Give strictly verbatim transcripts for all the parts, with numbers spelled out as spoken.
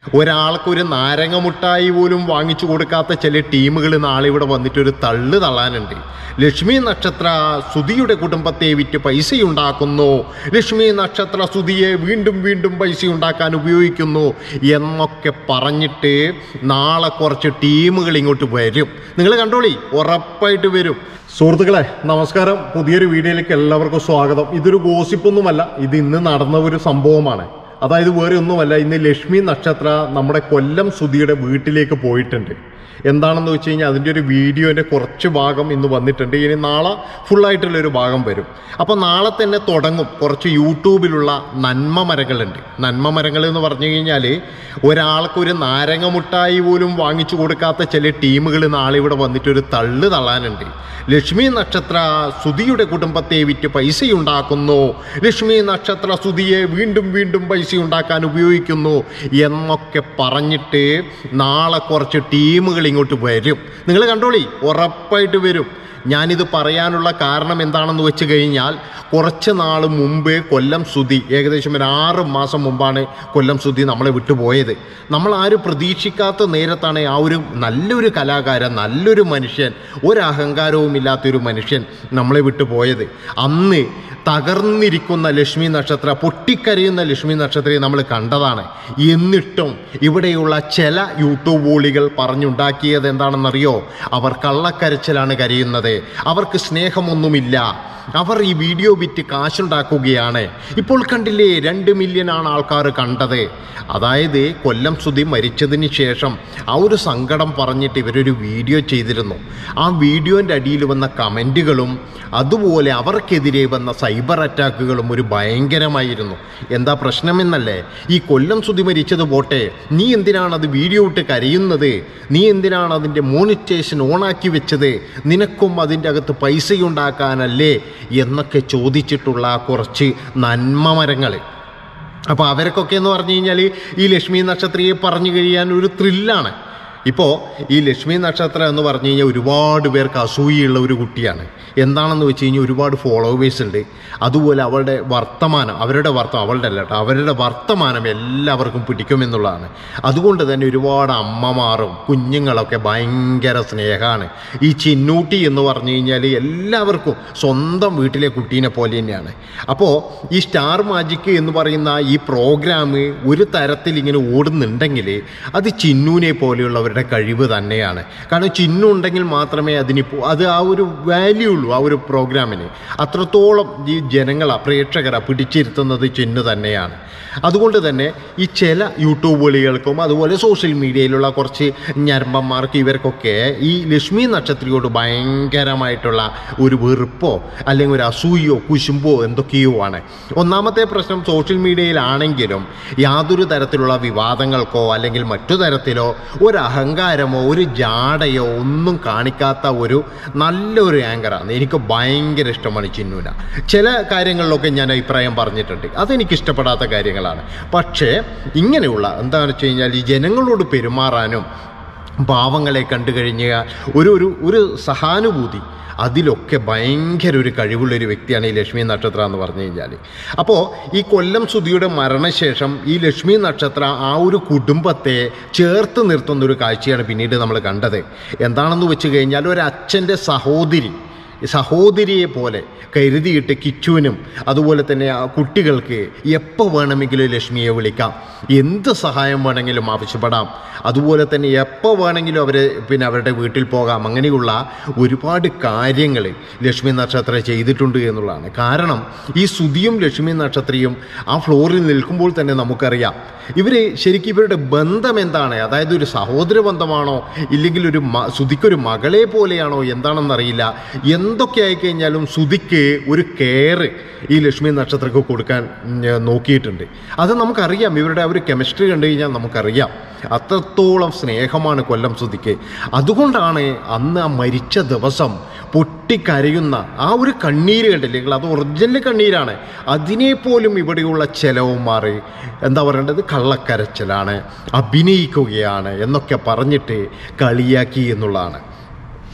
ഒരാൾക്കൊരു നാരങ്ങ മുട്ടായി പോലും വാങ്ങിച്ചു കൊടുക്കാത്ത ചില ടീമുകൾ നാളെ ഇവിടെ വന്നിട്ടൊരു തള്ളു തള്ളാനുണ്ട്. ലക്ഷ്മി നക്ഷത്ര സുധിയുടെ കുടുംബത്തെ വിറ്റ് പൈസയുണ്ടാക്കുന്നു, ലക്ഷ്മി നക്ഷത്ര സുധിയെ വീണ്ടും വീണ്ടും പൈസയുണ്ടാക്കാൻ ഉപയോഗിക്കുന്നു എന്നൊക്കെ പറഞ്ഞിട്ട് നാളെ കുറച്ച് ടീമുകൾ ഇങ്ങോട്ട് വരും. നിങ്ങൾ കണ്ടോളി, ഉറപ്പായിട്ട് വരും. സുഹൃത്തുക്കളെ നമസ്കാരം, പുതിയൊരു വീഡിയോയിലേക്ക് എല്ലാവർക്കും സ്വാഗതം. ഇതൊരു ഗോസിപ്പൊന്നുമല്ല, ഇത് ഇന്ന് നടന്ന ഒരു സംഭവമാണ്. അതായത് വേറെ ഒന്നുമല്ല, ഇന്ന് ലക്ഷ്മി നക്ഷത്ര നമ്മുടെ കൊല്ലം സുധിയുടെ വീട്ടിലേക്ക് പോയിട്ടുണ്ട്. എന്താണെന്ന് വെച്ച് കഴിഞ്ഞാൽ അതിൻ്റെ ഒരു വീഡിയോൻ്റെ കുറച്ച് ഭാഗം ഇന്ന് വന്നിട്ടുണ്ട്. ഇനി നാളെ ഫുള്ളായിട്ടുള്ളൊരു ഭാഗം വരും. അപ്പോൾ നാളെ തന്നെ തുടങ്ങും കുറച്ച് യൂട്യൂബിലുള്ള നന്മ മരങ്ങളുണ്ട്. നന്മ മരങ്ങൾ എന്ന് പറഞ്ഞു കഴിഞ്ഞാൽ ഒരാൾക്കൊരു നാരങ്ങ മുട്ടായി പോലും വാങ്ങിച്ചു കൊടുക്കാത്ത ചില ടീമുകൾ നാളെ ഇവിടെ വന്നിട്ടൊരു തള്ളു തള്ളാനുണ്ട്. ലക്ഷ്മി നക്ഷത്ര സുധിയുടെ കുടുംബത്തെ വിറ്റ് പൈസയുണ്ടാക്കുന്നു, ലക്ഷ്മി നക്ഷത്ര സുധിയെ വീണ്ടും വീണ്ടും പൈസയുണ്ടാക്കാൻ ഉപയോഗിക്കുന്നു എന്നൊക്കെ പറഞ്ഞിട്ട് നാളെ കുറച്ച് ടീമുകൾ ഇങ്ങോട്ട് വരും. നിങ്ങൾ കണ്ടോളി, ഉറപ്പായിട്ട് വരും. ഞാനിത് പറയാനുള്ള കാരണം എന്താണെന്ന് വെച്ച് കഴിഞ്ഞാൽ കുറച്ച് നാൾ മുമ്പ് കൊല്ലം സുധി, ഏകദേശം ഒരു ആറ് മാസം മുമ്പാണ് കൊല്ലം സുധി നമ്മളെ വിട്ടുപോയത്. നമ്മൾ ആരും പ്രതീക്ഷിക്കാത്ത നേരത്താണ് ആ ഒരു നല്ലൊരു കലാകാരൻ, നല്ലൊരു മനുഷ്യൻ, ഒരഹങ്കാരവും ഇല്ലാത്തൊരു മനുഷ്യൻ നമ്മളെ വിട്ടുപോയത്. അന്ന് തകർന്നിരിക്കുന്ന ലക്ഷ്മി നക്ഷത്ര, പൊട്ടിക്കരയുന്ന ലക്ഷ്മി നക്ഷത്രയെ നമ്മൾ കണ്ടതാണ്. എന്നിട്ടും ഇവിടെയുള്ള ചില യൂട്യൂബുകളികൾ പറഞ്ഞുണ്ടാക്കിയത് എന്താണെന്നറിയോ? അവർ കള്ളക്കരച്ചിലാണ് കരയുന്നത്, അവർക്ക് സ്നേഹമൊന്നുമില്ല, അവർ ഈ വീഡിയോ വിറ്റ് കാശുണ്ടാക്കുകയാണ്. ഇപ്പോൾ കണ്ടില്ലേ, രണ്ട് മില്യൺ ആണ് ആൾക്കാർ കണ്ടത്. അതായത് കൊല്ലം സുധി മരിച്ചതിന് ശേഷം ആ ഒരു സങ്കടം പറഞ്ഞിട്ട് ഇവരൊരു വീഡിയോ ചെയ്തിരുന്നു. ആ വീഡിയോൻ്റെ അടിയിൽ വന്ന കമൻറ്റുകളും അതുപോലെ അവർക്കെതിരെ വന്ന സൈബർ അറ്റാക്കുകളും ഒരു ഭയങ്കരമായിരുന്നു. എന്താ പ്രശ്നമെന്നല്ലേ? ഈ കൊല്ലം സുധി മരിച്ചത് പോട്ടെ, നീ എന്തിനാണ് അത് വീഡിയോ ഇട്ട് കരയുന്നത്? നീ എന്തിനാണ് അതിൻ്റെ മോണിറ്റേഷൻ ഓണാക്കി വെച്ചത്? നിനക്കും അതിൻ്റെ അകത്ത് പൈസയുണ്ടാക്കാനല്ലേ എന്നൊക്കെ ചോദിച്ചിട്ടുള്ള കുറച്ച് നന്മ മരങ്ങൾ. അപ്പോൾ അവർക്കൊക്കെ എന്ന് പറഞ്ഞു കഴിഞ്ഞാൽ ഈ ലക്ഷ്മി നക്ഷത്രയെ പറഞ്ഞു കഴിയാൻ ഒരു ത്രില്ലാണ്. ഇപ്പോൾ ഈ ലക്ഷ്മി നക്ഷത്ര എന്ന് പറഞ്ഞു കഴിഞ്ഞാൽ ഒരുപാട് പേർക്ക് അസൂയുള്ള ഒരു കുട്ടിയാണ്. എന്താണെന്ന് വെച്ച് കഴിഞ്ഞാൽ ഒരുപാട് ഫോളോവേഴ്സ് ഉണ്ട്. അതുപോലെ അവളുടെ വർത്തമാനം, അവരുടെ വർത്തമാനം, അവളുടെ അല്ല കേട്ടോ, അവരുടെ വർത്തമാനം എല്ലാവർക്കും പിടിക്കുമെന്നുള്ളതാണ്. അതുകൊണ്ട് തന്നെ ഒരുപാട് അമ്മമാരും കുഞ്ഞുങ്ങളൊക്കെ ഭയങ്കര സ്നേഹമാണ്. ഈ ചിന്നൂട്ടി എന്ന് പറഞ്ഞു കഴിഞ്ഞാൽ എല്ലാവർക്കും സ്വന്തം വീട്ടിലെ കുട്ടീനെ പോലെ തന്നെയാണ്. അപ്പോൾ ഈ സ്റ്റാർ മാജിക് എന്ന് പറയുന്ന ഈ പ്രോഗ്രാം ഒരു തരത്തിൽ ഇങ്ങനെ ഓടുന്നുണ്ടെങ്കിൽ അത് ചിന്നൂനെ പോലെയുള്ളവരുടെ കഴിവ് തന്നെയാണ്. കാരണം ചിന്നു ഉണ്ടെങ്കിൽ മാത്രമേ അതിനിപ്പോൾ അത് ആ ഒരു വാല്യൂ ഉള്ളൂ. ആ ഒരു പ്രോഗ്രാമിന് അത്രത്തോളം ഈ ജനങ്ങളെ, പ്രേക്ഷകരെ പിടിച്ചിരുത്തുന്നത് ചിന്നു തന്നെയാണ്. അതുകൊണ്ട് തന്നെ ഈ ചില യൂട്യൂബുകൾക്കും അതുപോലെ സോഷ്യൽ മീഡിയയിലുള്ള കുറച്ച് ഞരമ്പന്മാർക്ക് ഇവർക്കൊക്കെ ഈ ലക്ഷ്മി നക്ഷത്രയോട് ഭയങ്കരമായിട്ടുള്ള ഒരു വെറുപ്പോ അല്ലെങ്കിൽ ഒരു അസൂയോ കുശുമ്പോ എന്തൊക്കെയോ ആണ്. ഒന്നാമത്തെ പ്രശ്നം, സോഷ്യൽ മീഡിയയിലാണെങ്കിലും യാതൊരു തരത്തിലുള്ള വിവാദങ്ങൾക്കോ അല്ലെങ്കിൽ മറ്റു തരത്തിലോ ഒരു അഹങ്കാരമോ ഒരു ജാടയോ ഒന്നും കാണിക്കാത്ത ഒരു നല്ലൊരു ആങ്കറാണ്. എനിക്ക് ഭയങ്കര ഇഷ്ടമാണ് ചിന്നൂന. ചില കാര്യങ്ങളിലൊക്കെ ഞാൻ അഭിപ്രായം പറഞ്ഞിട്ടുണ്ട്, അതെനിക്ക് ഇഷ്ടപ്പെടാത്ത കാര്യങ്ങളാണ്. പക്ഷേ ഇങ്ങനെയുള്ള എന്താണെന്ന് വെച്ച് കഴിഞ്ഞാൽ ഈ ജനങ്ങളോട് പെരുമാറാനും പാവങ്ങളെ കണ്ടു കഴിഞ്ഞാൽ ഒരു ഒരു ഒരു സഹാനുഭൂതി, അതിലൊക്കെ ഭയങ്കര ഒരു കഴിവുള്ളൊരു വ്യക്തിയാണ് ഈ ലക്ഷ്മി നക്ഷത്ര എന്ന് പറഞ്ഞു കഴിഞ്ഞാൽ. അപ്പോൾ ഈ കൊല്ലം സുധിയുടെ മരണശേഷം ഈ ലക്ഷ്മി നക്ഷത്ര ആ ഒരു കുടുംബത്തെ ചേർത്ത് നിർത്തുന്നൊരു കാഴ്ചയാണ് പിന്നീട് നമ്മൾ കണ്ടത്. എന്താണെന്ന് വെച്ച് കഴിഞ്ഞാൽ ഒരു അച്ഛൻ്റെ സഹോദരി സഹോദരിയെ പോലെ കരുതിയിട്ട് കിച്ചുവിനും അതുപോലെ തന്നെ ആ കുട്ടികൾക്ക് എപ്പോൾ വേണമെങ്കിലും ലക്ഷ്മിയെ വിളിക്കാം, എന്ത് സഹായം വേണമെങ്കിലും ആവശ്യപ്പെടാം, അതുപോലെ തന്നെ എപ്പോൾ വേണമെങ്കിലും അവർ പിന്നെ അവരുടെ വീട്ടിൽ പോകാം. അങ്ങനെയുള്ള ഒരുപാട് കാര്യങ്ങൾ ലക്ഷ്മി നക്ഷത്ര ചെയ്തിട്ടുണ്ട് എന്നുള്ളതാണ്. കാരണം ഈ സുധിയും ലക്ഷ്മി നക്ഷത്രയും ആ ഫ്ലോറിൽ നിൽക്കുമ്പോൾ തന്നെ നമുക്കറിയാം ഇവർ ശരിക്കും ഇവരുടെ ബന്ധം എന്താണ്. അതായത് ഒരു സഹോദര ബന്ധമാണോ ഇല്ലെങ്കിൽ ഒരു മ സുധിക്കൊരു മകളെ പോലെയാണോ എന്താണെന്നറിയില്ല. എന്തൊക്കെ ആയിക്കഴിഞ്ഞാലും സുധിക്ക് ഒരു കെയർ ഈ ലക്ഷ്മി നക്ഷത്രക്ക് കൊടുക്കാൻ നോക്കിയിട്ടുണ്ട്. അത് നമുക്കറിയാം, ഇവരുടെ ആ ഒരു കെമിസ്ട്രി കണ്ടു കഴിഞ്ഞാൽ നമുക്കറിയാം അത്രത്തോളം സ്നേഹമാണ് കൊല്ലം സുധിക്ക്. അതുകൊണ്ടാണ് അന്ന് ആ മരിച്ച ദിവസം പൊട്ടിക്കരയുന്ന ആ ഒരു കണ്ണീര് കണ്ടില്ലേ, അത് ഒറിജിനൽ കണ്ണീരാണ്. അതിനെപ്പോലും ഇവിടെയുള്ള ചെലവന്മാർ എന്താ പറയേണ്ടത്, കള്ളക്കരച്ചിലാണ്, അഭിനയിക്കുകയാണ് എന്നൊക്കെ പറഞ്ഞിട്ട് കളിയാക്കി എന്നുള്ളതാണ്.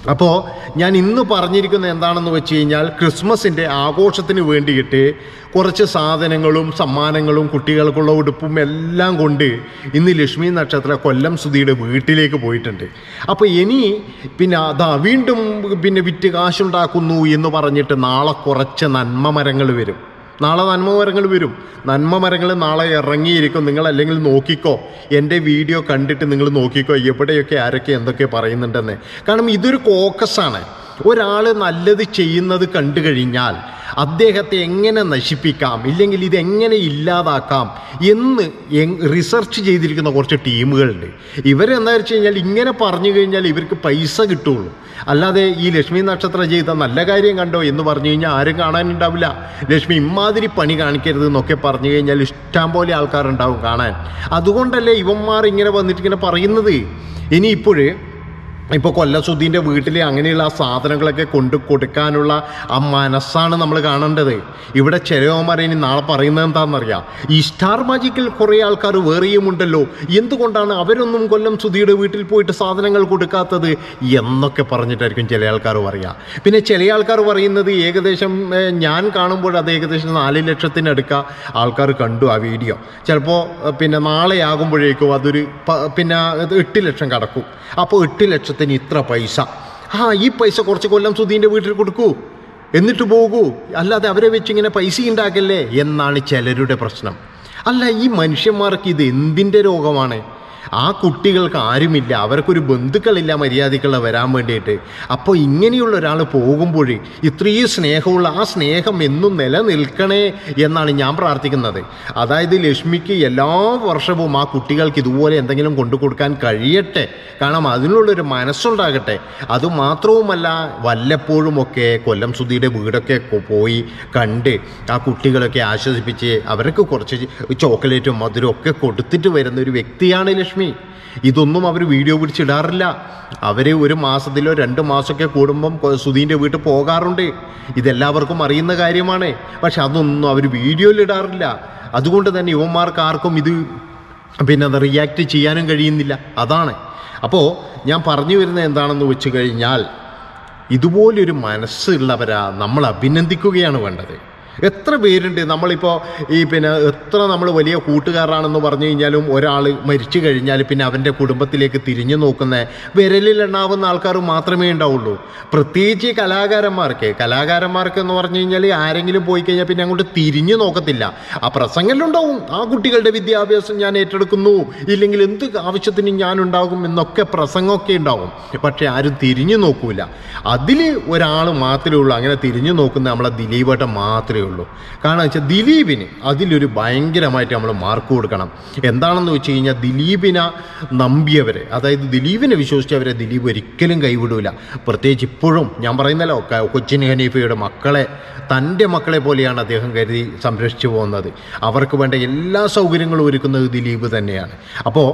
അപ്പോൾ ഞാൻ ഇന്ന് പറഞ്ഞിരിക്കുന്നത് എന്താണെന്ന് വെച്ച് കഴിഞ്ഞാൽ ക്രിസ്മസിൻ്റെ ആഘോഷത്തിന് വേണ്ടിയിട്ട് കുറച്ച് സാധനങ്ങളും സമ്മാനങ്ങളും കുട്ടികൾക്കുള്ള ഉടുപ്പും എല്ലാം കൊണ്ട് ഇന്ന് ലക്ഷ്മി നക്ഷത്ര കൊല്ലം സുധിയുടെ വീട്ടിലേക്ക് പോയിട്ടുണ്ട്. അപ്പോൾ ഇനി പിന്നെ അതാ വീണ്ടും പിന്നെ വിറ്റ് കാശുണ്ടാക്കുന്നു എന്ന് പറഞ്ഞിട്ട് നാളെ കുറച്ച് നന്മ മരങ്ങൾ വരും. നാളെ നന്മ മരങ്ങൾ വരും. നന്മ മരങ്ങൾ നാളെ ഇറങ്ങിയിരിക്കും. നിങ്ങൾ അല്ലെങ്കിൽ നോക്കിക്കോ, എൻ്റെ വീഡിയോ കണ്ടിട്ട് നിങ്ങൾ നോക്കിക്കോ എവിടെയൊക്കെ ആരൊക്കെ എന്തൊക്കെ പറയുന്നുണ്ടെന്ന്. കാരണം ഇതൊരു കോക്കസാണ്. ഒരാൾ നല്ലത് ചെയ്യുന്നത് കണ്ടു കഴിഞ്ഞാൽ അദ്ദേഹത്തെ എങ്ങനെ നശിപ്പിക്കാം, ഇല്ലെങ്കിൽ ഇതെങ്ങനെ ഇല്ലാതാക്കാം എന്ന് റിസർച്ച് ചെയ്തിരിക്കുന്ന കുറച്ച് ടീമുകളുണ്ട്. ഇവരെന്താ വെച്ച് കഴിഞ്ഞാൽ ഇങ്ങനെ പറഞ്ഞു കഴിഞ്ഞാൽ ഇവർക്ക് പൈസ കിട്ടുള്ളൂ. അല്ലാതെ ഈ ലക്ഷ്മി നക്ഷത്രം ചെയ്ത നല്ല കാര്യം കണ്ടോ എന്ന് പറഞ്ഞു കഴിഞ്ഞാൽ ആരും കാണാനുണ്ടാവില്ല. ലക്ഷ്മി ഇമാതിരി പണി കാണിക്കരുത് എന്നൊക്കെ പറഞ്ഞു കഴിഞ്ഞാൽ ഇഷ്ടം പോലെ ആൾക്കാരുണ്ടാവും കാണാൻ. അതുകൊണ്ടല്ലേ ഇവന്മാർ ഇങ്ങനെ വന്നിട്ട് ഇങ്ങനെ പറയുന്നത്. ഇനി ഇപ്പോഴേ ഇപ്പോൾ കൊല്ലം സുധീൻ്റെ വീട്ടിൽ അങ്ങനെയുള്ള ആ സാധനങ്ങളൊക്കെ കൊണ്ട് കൊടുക്കാനുള്ള ആ മനസ്സാണ് നമ്മൾ കാണേണ്ടത്. ഇവിടെ ചിലവന്മാർ ഇനി നാളെ പറയുന്നത് എന്താണെന്നറിയാം, ഈ സ്റ്റാർ മാജിക്കിൽ കുറേ ആൾക്കാർ വേറെയുമുണ്ടല്ലോ, എന്തുകൊണ്ടാണ് അവരൊന്നും കൊല്ലം സുധിയുടെ വീട്ടിൽ പോയിട്ട് സാധനങ്ങൾ കൊടുക്കാത്തത് എന്നൊക്കെ പറഞ്ഞിട്ടായിരിക്കും ചില ആൾക്കാർ പറയുക. പിന്നെ ചില ആൾക്കാർ പറയുന്നത് ഏകദേശം ഞാൻ കാണുമ്പോൾ അത് ഏകദേശം നാല് ലക്ഷത്തിനടുക്ക ആൾക്കാർ കണ്ടു ആ വീഡിയോ. ചിലപ്പോൾ പിന്നെ നാളെ ആകുമ്പോഴേക്കും അതൊരു പിന്നെ എട്ട് ലക്ഷം കടക്കും. അപ്പോൾ എട്ട് ലക്ഷത്തിന് ഇത്ര പൈസ, ആ ഈ പൈസ കുറച്ച് കൊല്ലം സുധീൻ്റെ വീട്ടിൽ കൊടുക്കൂ, എന്നിട്ട് പോകൂ, അല്ലാതെ അവരെ വെച്ച് ഇങ്ങനെ പൈസ ഉണ്ടാക്കല്ലേ എന്നാണ് ചിലരുടെ പ്രശ്നം. അല്ല, ഈ മനുഷ്യന്മാർക്ക് ഇത് എന്തിൻ്റെ രോഗമാണ്? ആ കുട്ടികൾക്ക് ആരുമില്ല, അവർക്കൊരു ബന്ധുക്കളില്ല മര്യാദക്കുള്ള വരാൻ വേണ്ടിയിട്ട്. അപ്പോൾ ഇങ്ങനെയുള്ള ഒരാൾ പോകുമ്പോൾ ഇത്രയും സ്നേഹമുള്ള ആ സ്നേഹം എന്നും നിലനിൽക്കണേ എന്നാണ് ഞാൻ പ്രാർത്ഥിക്കുന്നത്. അതായത് ലക്ഷ്മിക്ക് എല്ലാ വർഷവും ആ കുട്ടികൾക്ക് ഇതുപോലെ എന്തെങ്കിലും കൊണ്ടു കൊടുക്കാൻ കഴിയട്ടെ, കാരണം അതിനുള്ളൊരു മനസ്സുണ്ടാകട്ടെ. അതുമാത്രവുമല്ല, വല്ലപ്പോഴുമൊക്കെ കൊല്ലം സുധിയുടെ വീടൊക്കെ പോയി കണ്ട് ആ കുട്ടികളൊക്കെ ആശ്വസിപ്പിച്ച് അവർക്ക് കുറച്ച് ചോക്ലേറ്റും മധുരവും ഒക്കെ കൊടുത്തിട്ട് വരുന്ന ഒരു വ്യക്തിയാണ് ലക്ഷ്മി. ഇതൊന്നും അവർ വീഡിയോ പിടിച്ചിടാറില്ല. അവർ ഒരു മാസത്തിലോ രണ്ട് മാസമൊക്കെ കൂടുമ്പം സുധീൻ്റെ വീട്ടിൽ പോകാറുണ്ട്. ഇതെല്ലാവർക്കും അറിയുന്ന കാര്യമാണ്. പക്ഷെ അതൊന്നും അവർ വീഡിയോയിൽ ഇടാറില്ല. അതുകൊണ്ട് തന്നെ യുവന്മാർക്ക് ആർക്കും ഇത് പിന്നെ അത് റിയാക്ട് ചെയ്യാനും കഴിയുന്നില്ല. അതാണ്. അപ്പോൾ ഞാൻ പറഞ്ഞു വരുന്നത് എന്താണെന്ന് വെച്ച് കഴിഞ്ഞാൽ, ഇതുപോലൊരു മനസ്സുള്ളവരാ നമ്മൾ അഭിനന്ദിക്കുകയാണ് വേണ്ടത്. എത്ര പേരുണ്ട് നമ്മളിപ്പോൾ ഈ പിന്നെ എത്ര നമ്മൾ വലിയ കൂട്ടുകാരാണെന്ന് പറഞ്ഞു കഴിഞ്ഞാലും ഒരാൾ മരിച്ചു കഴിഞ്ഞാൽ പിന്നെ അവൻ്റെ കുടുംബത്തിലേക്ക് തിരിഞ്ഞു നോക്കുന്ന വിരലിലെണ്ണാവുന്ന ആൾക്കാർ മാത്രമേ ഉണ്ടാവുള്ളൂ. പ്രത്യേകിച്ച് കലാകാരന്മാർക്ക് കലാകാരന്മാർക്ക് എന്ന് പറഞ്ഞു കഴിഞ്ഞാൽ ആരെങ്കിലും പോയി കഴിഞ്ഞാൽ പിന്നെ അങ്ങോട്ട് തിരിഞ്ഞു നോക്കത്തില്ല. ആ പ്രസംഗത്തിലുണ്ടാവും ആ കുട്ടികളുടെ വിദ്യാഭ്യാസം ഞാൻ ഏറ്റെടുക്കുന്നു, ഇല്ലെങ്കിൽ എന്ത് ആവശ്യത്തിനും ഞാനുണ്ടാകും എന്നൊക്കെ പ്രസംഗമൊക്കെ ഉണ്ടാവും. പക്ഷേ ആരും തിരിഞ്ഞു നോക്കൂല. അതിൽ ഒരാൾ മാത്രമേ ഉള്ളൂ അങ്ങനെ തിരിഞ്ഞു നോക്കുന്ന നമ്മളെ ദിലീപേട്ടൻ മാത്രമേ ഉള്ളൂ. കാരണം വെച്ചാൽ ദിലീപിന് അതിലൊരു ഭയങ്കരമായിട്ട് നമ്മൾ മാർക്ക് കൊടുക്കണം. എന്താണെന്ന് വെച്ച് കഴിഞ്ഞാൽ ദിലീപിനെ നമ്പിയവരെ, അതായത് ദിലീപിനെ വിശ്വസിച്ചവരെ ദിലീപ് ഒരിക്കലും കൈവിടൂല. പ്രത്യേകിച്ച് ഇപ്പോഴും ഞാൻ പറയുന്നല്ലോ, കൊച്ചിൻ ഹനീഫയുടെ മക്കളെ തൻ്റെ മക്കളെ പോലെയാണ് അദ്ദേഹം കരുതി സംരക്ഷിച്ചു പോകുന്നത്. അവർക്ക് വേണ്ട എല്ലാ സൗകര്യങ്ങളും ഒരുക്കുന്നത് ദിലീപ് തന്നെയാണ്. അപ്പോൾ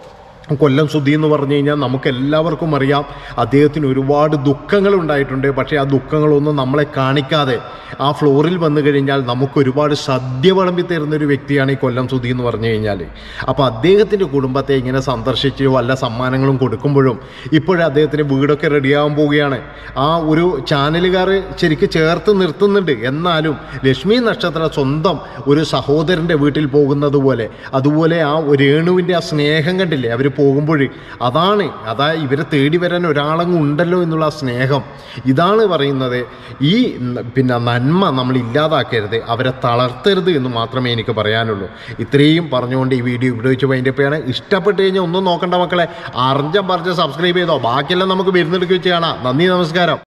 കൊല്ലം സുധി എന്ന് പറഞ്ഞു കഴിഞ്ഞാൽ നമുക്കെല്ലാവർക്കും അറിയാം, അദ്ദേഹത്തിന് ഒരുപാട് ദുഃഖങ്ങൾ ഉണ്ടായിട്ടുണ്ട്. പക്ഷേ ആ ദുഃഖങ്ങളൊന്നും നമ്മളെ കാണിക്കാതെ ആ ഫ്ലോറിൽ വന്നു കഴിഞ്ഞാൽ നമുക്ക് ഒരുപാട് സദ്യ വിളമ്പി തരുന്നൊരു വ്യക്തിയാണ് ഈ കൊല്ലം സുധി എന്ന് പറഞ്ഞു കഴിഞ്ഞാൽ. അപ്പോൾ അദ്ദേഹത്തിൻ്റെ കുടുംബത്തെ ഇങ്ങനെ സന്ദർശിച്ച് വല്ല സമ്മാനങ്ങളും കൊടുക്കുമ്പോഴും ഇപ്പോഴും അദ്ദേഹത്തിൻ്റെ വീടൊക്കെ റെഡിയാകാൻ പോവുകയാണ്. ആ ഒരു ചാനലുകാർ ശരിക്കും ചേർത്ത് നിർത്തുന്നുണ്ട്. എന്നാലും ലക്ഷ്മി നക്ഷത്ര സ്വന്തം ഒരു സഹോദരൻ്റെ വീട്ടിൽ പോകുന്നത് പോലെ, അതുപോലെ ആ രേണുവിൻ്റെ ആ സ്നേഹം കണ്ടില്ലേ അവർ പോകുമ്പോൾ, അതാണ് അതാ ഇവരെ തേടി വരാൻ ഒരാളങ്ങ് ഉണ്ടല്ലോ എന്നുള്ള സ്നേഹം. ഇതാണ് പറയുന്നത്. ഈ പിന്നെ നന്മ നമ്മൾ ഇല്ലാതാക്കരുത്, അവരെ തളർത്തരുത് എന്ന് മാത്രമേ എനിക്ക് പറയാനുള്ളൂ. ഇത്രയും പറഞ്ഞുകൊണ്ട് ഈ വീഡിയോ ഇവിടെ വെച്ച് വൈൻഡപ്പ്. ഇഷ്ടപ്പെട്ട് കഴിഞ്ഞാൽ ഒന്നും നോക്കണ്ട മക്കളെ, അറിഞ്ഞ പറഞ്ഞ് സബ്സ്ക്രൈബ് ചെയ്തോ. ബാക്കിയെല്ലാം നമുക്ക് വരുന്നെടുക്കുക വെച്ച് കാണാം. നന്ദി, നമസ്കാരം.